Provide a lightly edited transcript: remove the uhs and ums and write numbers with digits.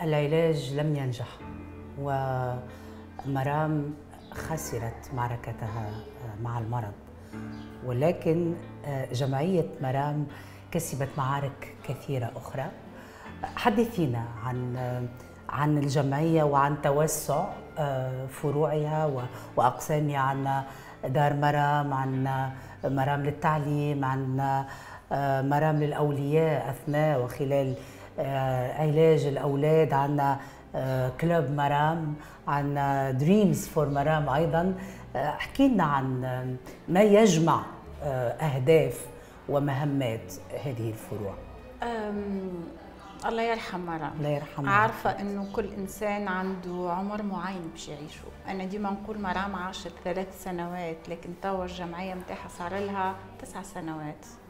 العلاج لم ينجح، ومرام خسرت معركتها مع المرض، ولكن جمعية مرام كسبت معارك كثيرة أخرى. حدثينا عن الجمعية وعن توسع فروعها وأقسامها، عن دار مرام، عن مرام للتعليم، عن مرام للأولياء أثناء وخلال علاج الأولاد، عن كلوب مرام، عن دريمز فور مرام أيضا. احكي لنا عن ما يجمع أهداف ومهمات هذه الفروع. الله يرحم مرام. الله يرحمها. عارفة إنه كل إنسان عنده عمر معين باش يعيشه. أنا ديما نقول مرام عاشت 3 سنوات، لكن توا الجمعية متاعها صار لها 9 سنوات.